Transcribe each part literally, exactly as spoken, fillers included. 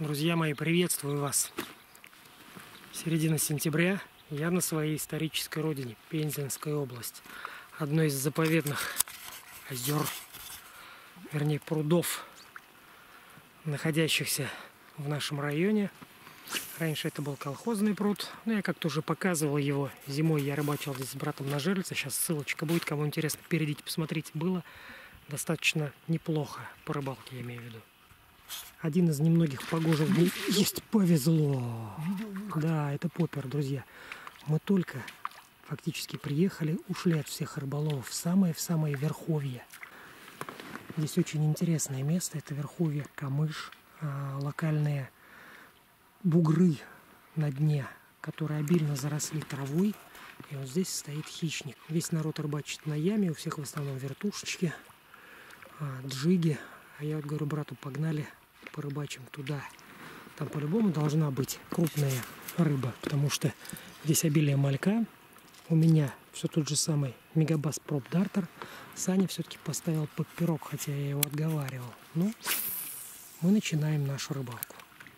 Друзья мои, приветствую вас. Середина сентября, я на своей исторической родине, Пензенская область. Одно из заповедных озер, вернее прудов, находящихся в нашем районе. Раньше это был колхозный пруд, но я как-то уже показывал его. Зимой я рыбачил здесь с братом на жерлице. Сейчас ссылочка будет, кому интересно, перейдите, посмотрите. Было достаточно неплохо по рыбалке, я имею в виду. Один из немногих погожих дней. Есть, повезло. Да, это поппер, друзья. Мы только фактически приехали, ушли от всех рыболовов в самое в самое верховье. Здесь очень интересное место. Это верховье Камыш, локальные бугры на дне, которые обильно заросли травой. И вот здесь стоит хищник. Весь народ рыбачит на яме, у всех в основном вертушечки, джиги. А я вот говорю брату, погнали порыбачим туда. Там по-любому должна быть крупная рыба, потому что здесь обилие малька. У меня все тот же самый Мегабас Prop Darter. Саня все-таки поставил поппирок, хотя я его отговаривал. Ну, мы начинаем нашу рыбалку.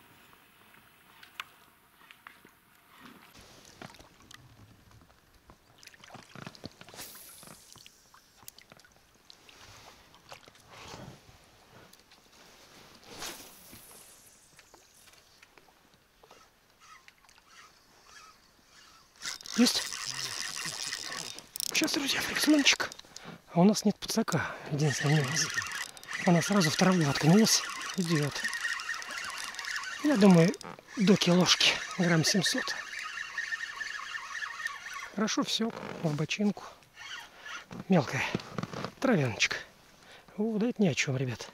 Есть? Сейчас, друзья, флексманчик. А у нас нет подсака. Единственное, нюанс. Она сразу в траву воткнулась. Идет. Я думаю, до килошки. Грамм семьсот. Хорошо, все. В бочинку. Мелкая травяночка. О, да это ни о чем, ребят.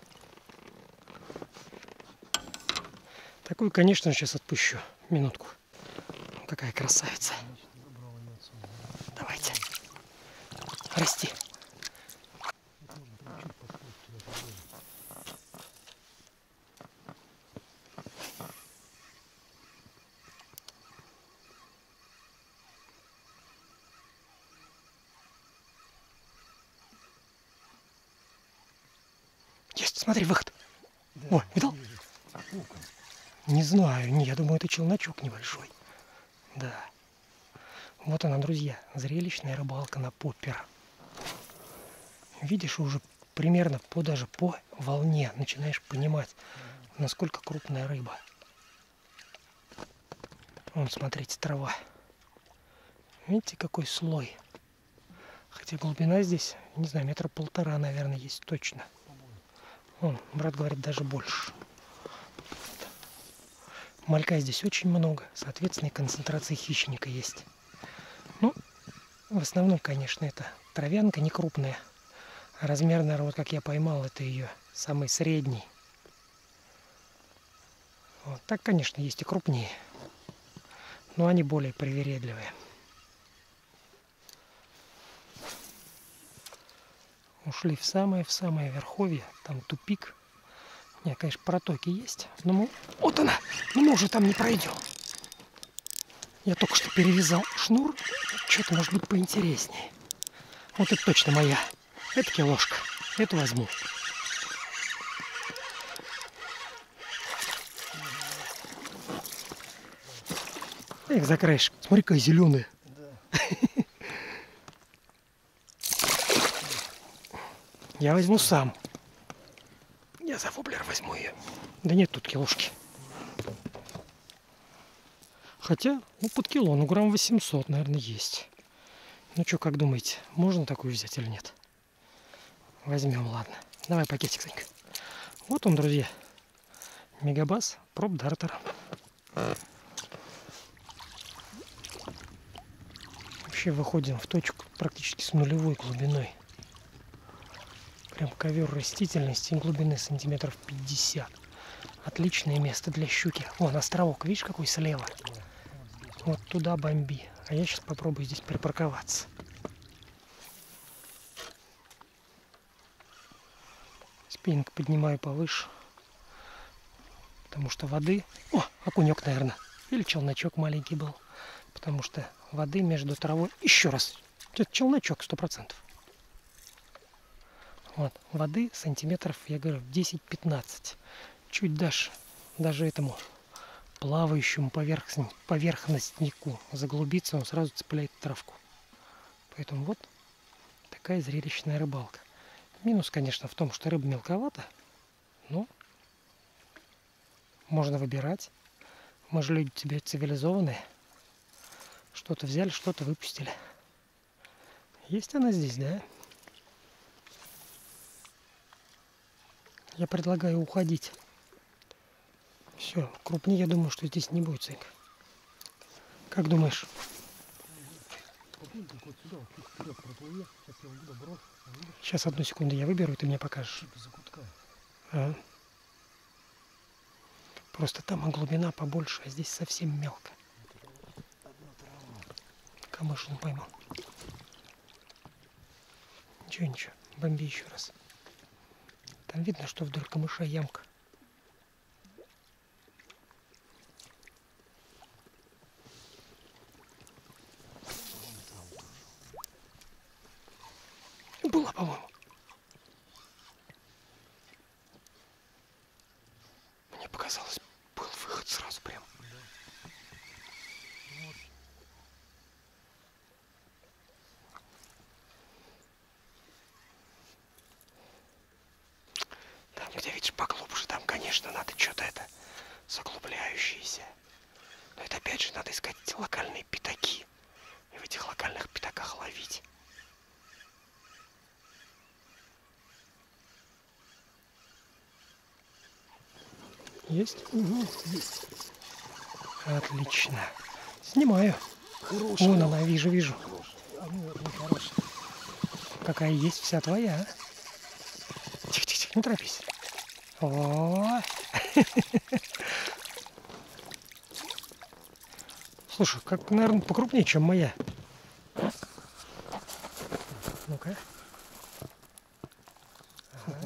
Такую, конечно, сейчас отпущу. Минутку. Какая красавица. Давайте. Расти. Есть, смотри, выход. Да, о, видал? Не знаю, не, я думаю, это челночок небольшой. Да. Вот она, друзья, зрелищная рыбалка на поппер. Видишь, уже примерно по даже по волне начинаешь понимать, насколько крупная рыба. Вон, смотрите, трава. Видите, какой слой. Хотя глубина здесь, не знаю, метра полтора, наверное, есть точно. Вон, брат говорит, даже больше. Малька здесь очень много, соответственно, и концентрация хищника есть. Ну, в основном, конечно, это травянка не крупная. Размер, наверное, вот как я поймал, это ее самый средний. Вот так, конечно, есть и крупнее. Но они более привередливые. Ушли в самое, в самое верховье. Там тупик. Нет, конечно, протоки есть. Но мы... Вот она! Но мы уже там не пройдем. Я только что перевязал шнур. Что-то может быть поинтереснее. Вот это точно моя. Это килошка. Эту возьму. Эх, за краешек. Смотри, какая зеленая. Да. Я возьму сам. Я за воблер возьму ее. Да нет тут килошки. Хотя, ну, под кило, ну, грамм восемьсот, наверное, есть. Ну, что, как думаете, можно такую взять или нет? Возьмем, ладно. Давай пакетик, Санька. Вот он, друзья. Мегабас Prop Darter. Вообще выходим в точку практически с нулевой глубиной. Прям ковер растительности глубины сантиметров пятьдесят. Отличное место для щуки. Вон островок, видишь, какой слева? Вот туда бомби. А я сейчас попробую здесь припарковаться. Спиннинг поднимаю повыше. Потому что воды... О, окунек, наверное. Или челночок маленький был. Потому что воды между травой... Еще раз. Это челночок, сто процентов. Вот, воды сантиметров, я говорю, десять-пятнадцать. Чуть дашь даже этому плавающему поверхн... поверхностнику заглубиться, он сразу цепляет травку. Поэтому вот такая зрелищная рыбалка. Минус, конечно, в том, что рыба мелковата, но можно выбирать. Мы же люди тебе цивилизованные. Что-то взяли, что-то выпустили. Есть она здесь, да? Я предлагаю уходить. Все, крупнее, я думаю, что здесь не будет, Санька. Как думаешь? Сейчас, одну секунду, я выберу, и ты мне покажешь. А. Просто там глубина побольше, а здесь совсем мелко. Камыш он поймал. Ничего, ничего, бомби еще раз. Там видно, что вдоль камыша ямка. Была, по-моему. Мне показалось, был выход сразу прям. Там, где видишь поглубже, там, конечно, надо что-то это заглубляющееся. Но это опять же надо искать эти локальные пятаки. И в этих локальных пятаках ловить. Есть? Угу, есть. Отлично. Снимаю. Хорошая. Вон она, вижу, вижу. А ну, это нехорошая. Какая есть, вся твоя. Тихо-тихо, не торопись. О! Слушай, как, наверное, покрупнее, чем моя. Ну-ка. Ага.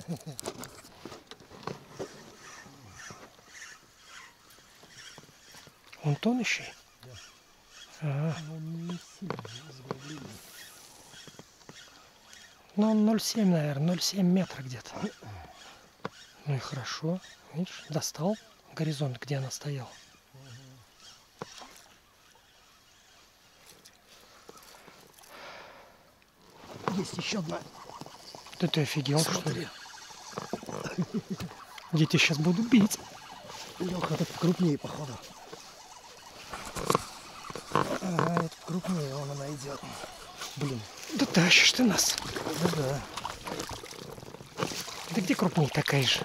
Он тонущий? Да. Ага. Но он не сильно заглубление. Ну, он ноль семь, наверное, ноль семь метра где-то. Ну и хорошо. Видишь, достал горизонт, где она стояла. Есть еще одна. Да ты офигел, смотри. Что ли? Я тебя сейчас буду бить. Леха, это крупнее, походу. Ага, это крупнее, он она идет. Блин. Да тащишь ты нас. Да, да. Да где крупнее такая же?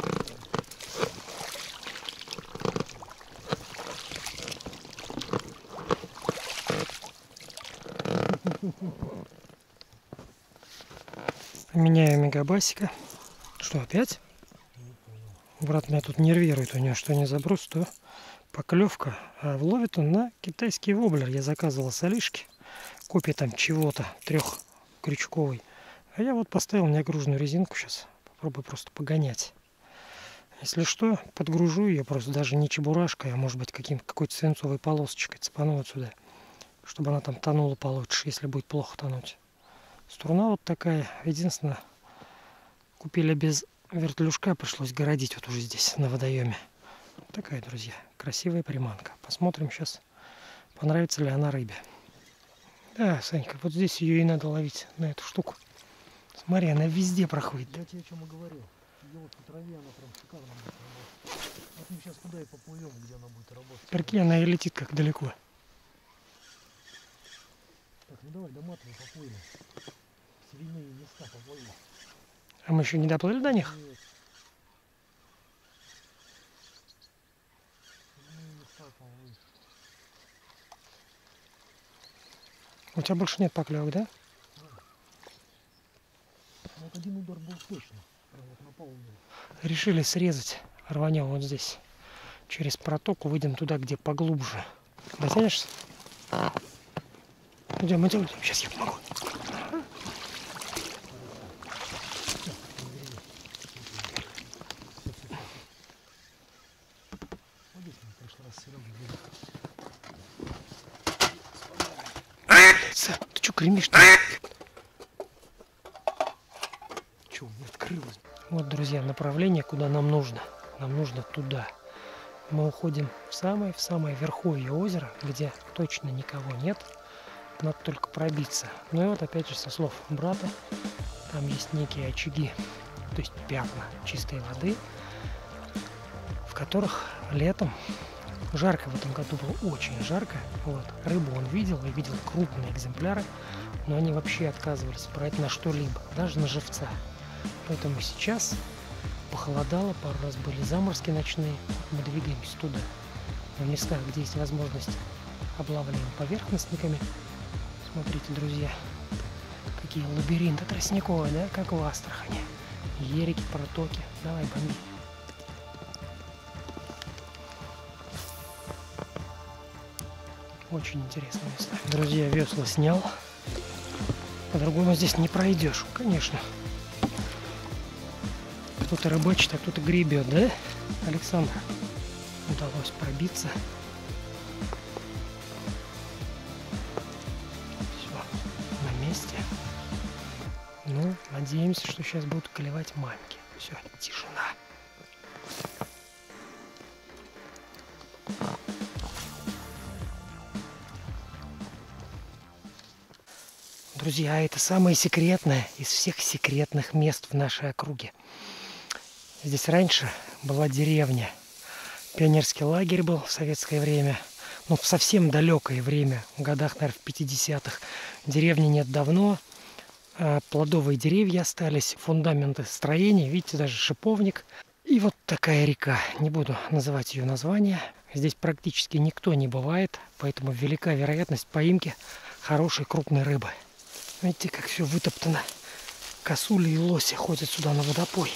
Меняю мегабасика. Что, опять? Брат меня тут нервирует, у него что не заброс, то поклевка. А ловит он на китайский воблер. Я заказывал с Алишки. Копия там чего-то, трехкрючковый. А я вот поставил неогруженную резинку. Сейчас попробую просто погонять. Если что, подгружу ее просто даже не чебурашкой, а может быть каким, какой-то свинцовой полосочкой цепану вот сюда. Чтобы она там тонула получше, если будет плохо тонуть. Струна вот такая. Единственное, купили без вертлюжка, пришлось городить вот уже здесь, на водоеме. Вот такая, друзья, красивая приманка. Посмотрим сейчас, понравится ли она рыбе. Да, Санька, вот здесь ее и надо ловить, на эту штуку. Смотри, она везде проходит. Я тебе о чем и говорил. Ее вот по траве она прям шикарно будет работать. Вот мы сейчас туда и поплывем, где она будет работать. Прикинь, она и летит как далеко. Так, ну давай доматывай, поплыли. Свиные места поплыли. А мы еще не доплыли до них? Нет. Свиные места поплыли. У тебя больше нет поклевок, да? Да. Ну, вот один удар был точно. Прям вот напал у него. Решили срезать. Рванем вот здесь. Через протоку выйдем туда, где поглубже. Дотянешься? Идем, идем, идем. Сейчас я помогу. Ты что гремишь-то? Че, не открылось? Вот, друзья, направление, куда нам нужно. Нам нужно туда. Мы уходим в самое, в самое верховье озера, где точно никого нет. Надо только пробиться. Ну и вот опять же со слов брата, там есть некие очаги, то есть пятна чистой воды, в которых летом жарко, в этом году было очень жарко. Вот. Рыбу он видел, и видел крупные экземпляры, но они вообще отказывались брать на что-либо, даже на живца. Поэтому сейчас похолодало, пару раз были заморозки ночные, мы двигаемся туда. В местах, где есть возможность, облавливаем поверхностниками. Смотрите, друзья, какие лабиринты тростниковые, да, как в Астрахани. Ерики, протоки. Давай, бомби. Очень интересное место. Друзья, весла снял. По-другому здесь не пройдешь, конечно. Кто-то рыбачит, а кто-то гребет, да? Александр, удалось пробиться. Все, на месте. Ну, надеемся, что сейчас будут клевать мамки. Все, тишина. Друзья, это самое секретное из всех секретных мест в нашей округе. Здесь раньше была деревня. Пионерский лагерь был в советское время. Ну, в совсем далекое время, в годах, наверное, в пятидесятых. Деревни нет давно. Плодовые деревья остались, фундаменты строений. Видите, даже шиповник. И вот такая река. Не буду называть ее название. Здесь практически никто не бывает, поэтому велика вероятность поимки хорошей крупной рыбы. Видите, как все вытоптано. Косули и лоси ходят сюда на водопой.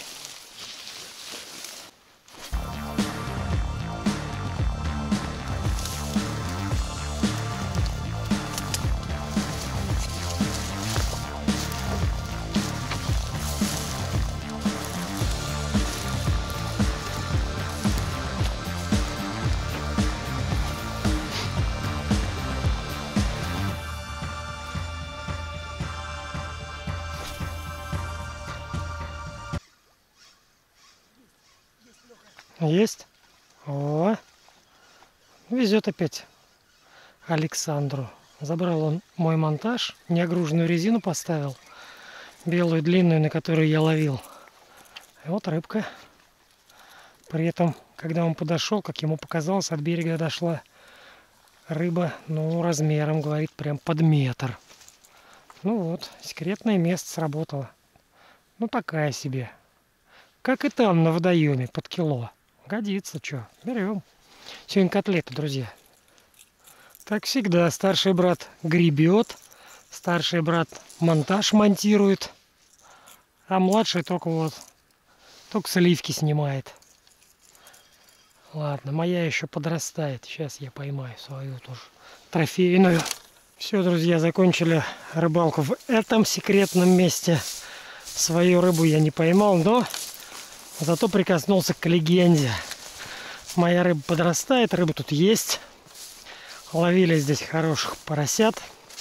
Есть? О, везет опять Александру. Забрал он мой монтаж, неогруженную резину поставил, белую длинную, на которую я ловил. И вот рыбка. При этом, когда он подошел, как ему показалось, от берега дошла рыба, ну, размером, говорит, прям под метр. Ну вот, секретное место сработало. Ну, такая себе. Как и там, на водоеме, под кило. Годится, что, берем. Сегодня котлеты, друзья. Так всегда, старший брат гребет, старший брат монтаж монтирует, а младший только вот, только сливки снимает. Ладно, моя еще подрастает, сейчас я поймаю свою тоже трофейную. Все, друзья, закончили рыбалку в этом секретном месте. Свою рыбу я не поймал, но зато прикоснулся к легенде. Моя рыба подрастает, рыба тут есть. Ловили здесь хороших поросят.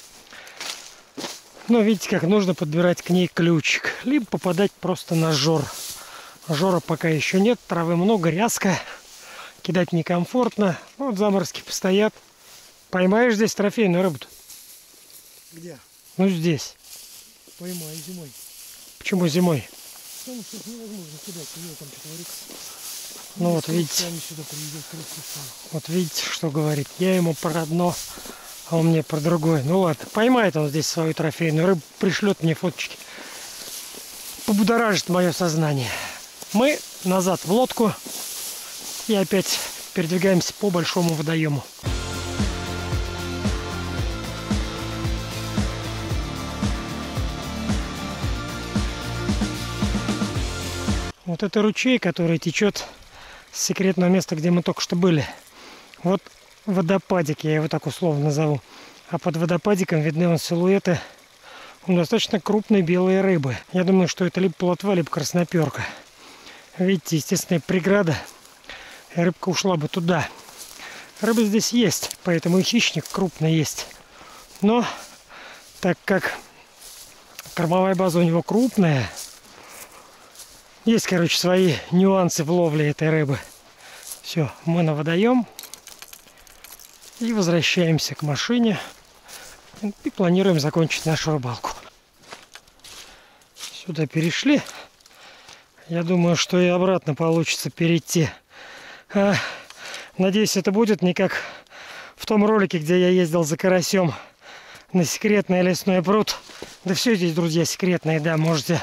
Но видите, как нужно подбирать к ней ключик. Либо попадать просто на жор. Жора пока еще нет, травы много, ряска. Кидать некомфортно. Вот заморозки постоят. Поймаешь здесь трофейную рыбу-то? Где? Ну здесь. Поймаю зимой. Почему зимой? Потому что их невозможно кидать, ее там что творится. Ну вот видите, вот видите, что говорит. Я ему про одно, а он мне про другое. Ну ладно, поймает он здесь свою трофейную рыбу, пришлет мне фоточки. Побудоражит мое сознание. Мы назад в лодку и опять передвигаемся по большому водоему. Вот это ручей, который течет с секретного места, где мы только что были. Вот водопадик, я его так условно назову. А под водопадиком видны вон силуэты достаточно крупной белой рыбы. Я думаю, что это либо плотва, либо красноперка. Видите, естественная преграда. И рыбка ушла бы туда. Рыба здесь есть, поэтому и хищник крупный есть. Но так как кормовая база у него крупная, есть, короче, свои нюансы в ловле этой рыбы. Все, мы на водоем. И возвращаемся к машине. И планируем закончить нашу рыбалку. Сюда перешли. Я думаю, что и обратно получится перейти. А, надеюсь, это будет не как в том ролике, где я ездил за карасем на секретный лесной пруд. Да все здесь, друзья, секретное, да, можете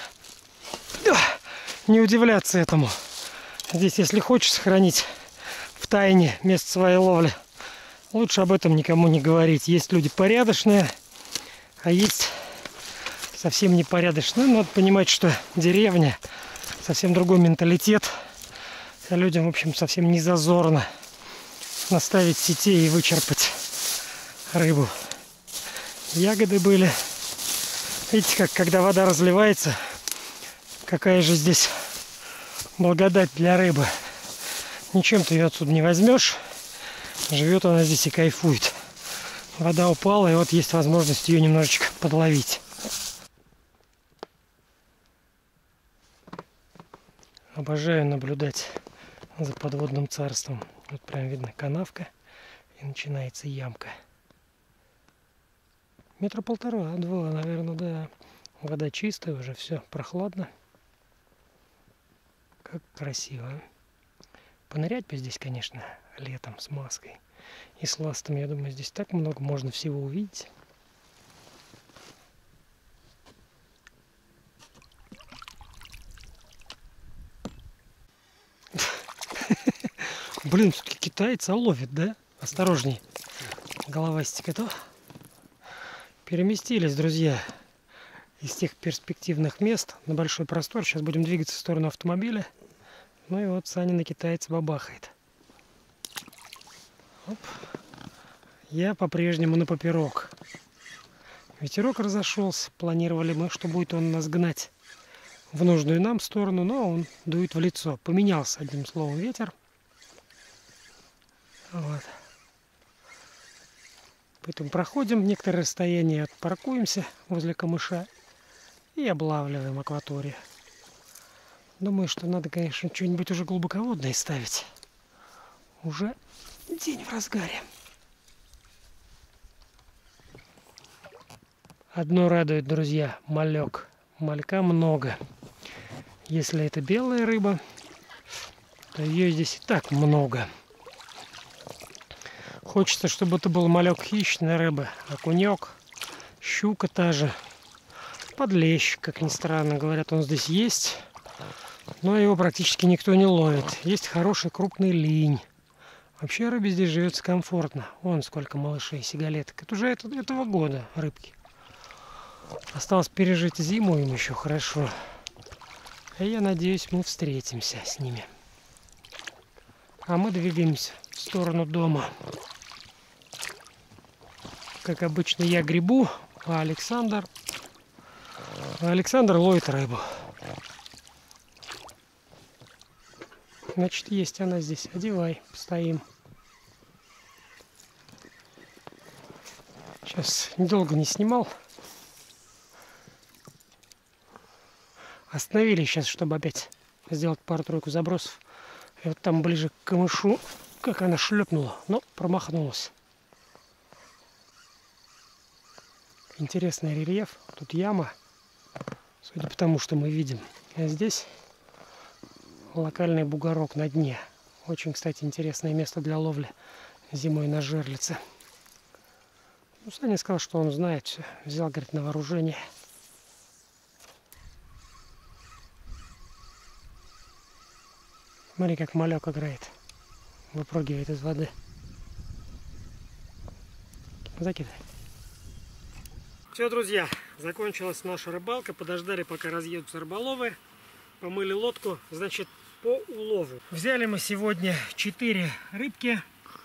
не удивляться этому. Здесь, если хочешь сохранить в тайне место своей ловли, лучше об этом никому не говорить. Есть люди порядочные, а есть совсем непорядочные. Надо понимать, что деревня, совсем другой менталитет. А людям, в общем, совсем не зазорно наставить сетей и вычерпать рыбу. Ягоды были. Видите, как когда вода разливается, какая же здесь благодать для рыбы. Ничем ты ее отсюда не возьмешь. Живет она здесь и кайфует. Вода упала, и вот есть возможность ее немножечко подловить. Обожаю наблюдать за подводным царством. Вот прям видно канавка, и начинается ямка. Метра полтора, два, наверное, да. Вода чистая, уже все прохладно. Как красиво. Понырять бы здесь, конечно, летом с маской и с ластами. Я думаю, здесь так много можно всего увидеть. Блин, все-таки китаец ловит, да? Осторожней. Головастик это. Переместились, друзья, из тех перспективных мест на большой простор. Сейчас будем двигаться в сторону автомобиля. Ну и вот Саня на китайца бабахает. Оп. Я по-прежнему на поперек. Ветерок разошелся. Планировали мы, что будет он нас гнать в нужную нам сторону, но он дует в лицо. Поменялся, одним словом, ветер. Вот. Поэтому проходим некоторое расстояние, паркуемся возле камыша и облавливаем акваторию. Думаю, что надо, конечно, что-нибудь уже глубоководное ставить. Уже день в разгаре. Одно радует, друзья, малек. Малька много. Если это белая рыба, то ее здесь и так много. Хочется, чтобы это был малек хищной рыбы. Окунек, щука та же. Подлещик, как ни странно. Говорят, он здесь есть. Но его практически никто не ловит. Есть хороший крупный линь. Вообще рыбе здесь живется комфортно. Вон сколько малышей, сигалеток. Это уже это, этого года рыбки. Осталось пережить зиму им еще хорошо. И я надеюсь, мы встретимся с ними. А мы двигаемся в сторону дома. Как обычно, я гребу, а Александр... А Александр ловит рыбу. Значит, есть она здесь. Одевай, постоим. Сейчас недолго не снимал. Остановились сейчас, чтобы опять сделать пару-тройку забросов. И вот там ближе к камышу, как она шлепнула, но промахнулась. Интересный рельеф. Тут яма, судя по тому, что мы видим. А здесь локальный бугорок на дне. Очень, кстати, интересное место для ловли зимой на жерлице. Ну, Саня сказал, что он знает все. Взял, говорит, на вооружение. Смотри, как малек играет. Выпрыгивает из воды. Закидай. Все, друзья, закончилась наша рыбалка. Подождали, пока разъедутся рыболовы. Помыли лодку, значит, по улову. Взяли мы сегодня четыре рыбки.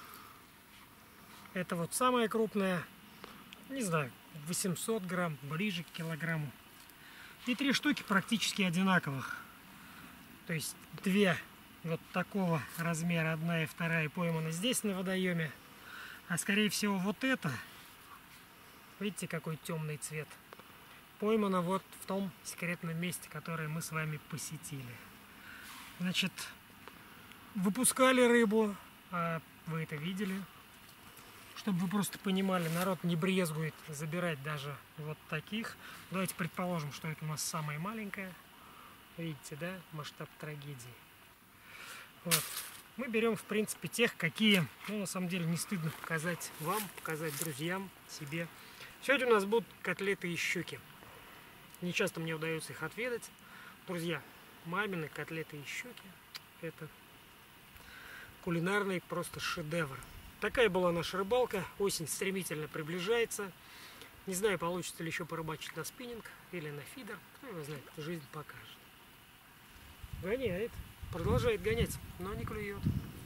Это вот самая крупная. Не знаю, восемьсот грамм, ближе к килограмму. И три штуки практически одинаковых. То есть две вот такого размера, одна и вторая пойманы здесь на водоеме. А скорее всего вот это, видите, какой темный цвет, поймана вот в том секретном месте, которое мы с вами посетили. Значит, выпускали рыбу, а вы это видели. Чтобы вы просто понимали, народ не брезгует забирать даже вот таких. Давайте предположим, что это у нас самая маленькая. Видите, да, масштаб трагедии. Вот. Мы берем, в принципе, тех, какие, ну, на самом деле, не стыдно показать вам, показать друзьям, себе. Сегодня у нас будут котлеты и щуки. Не часто мне удается их отведать. Друзья, мамины котлеты и щуки — это кулинарный просто шедевр. Такая была наша рыбалка. Осень стремительно приближается. Не знаю, получится ли еще порыбачить на спиннинг или на фидер. Кто его знает, жизнь покажет. Гоняет. Продолжает гонять, но не клюет.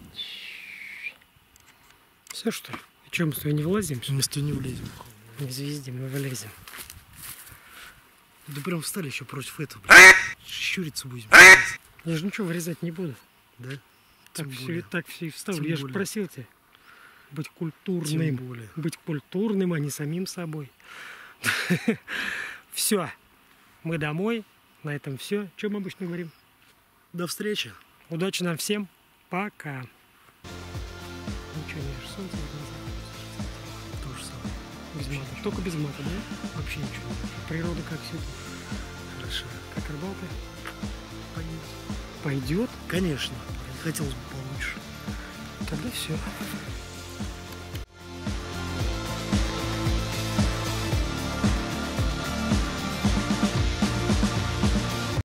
Все, что ли? Чем мы с тобой не влазим? Мы с тобой не влезем. Не звездим, мы вылезем. Да прям встали еще против этого, блядь. Щуриться будем. Я же ничего вырезать не буду. Да? Так Тем все, более. так все и вставлю. Тем Я же более. просил тебя быть культурным. Тем более. Быть культурным, а не самим собой. Все. Мы домой. На этом все. Что мы обычно говорим? До встречи. Удачи нам всем. Пока. Ничего не ешь. Солнце не То же самое. без мата. Только без мата, да? Вообще ничего. Природа как сегодня. Хорошо. Как рыбалка. Пойдет. Пойдет. Конечно. Хотелось бы получше. Тогда все.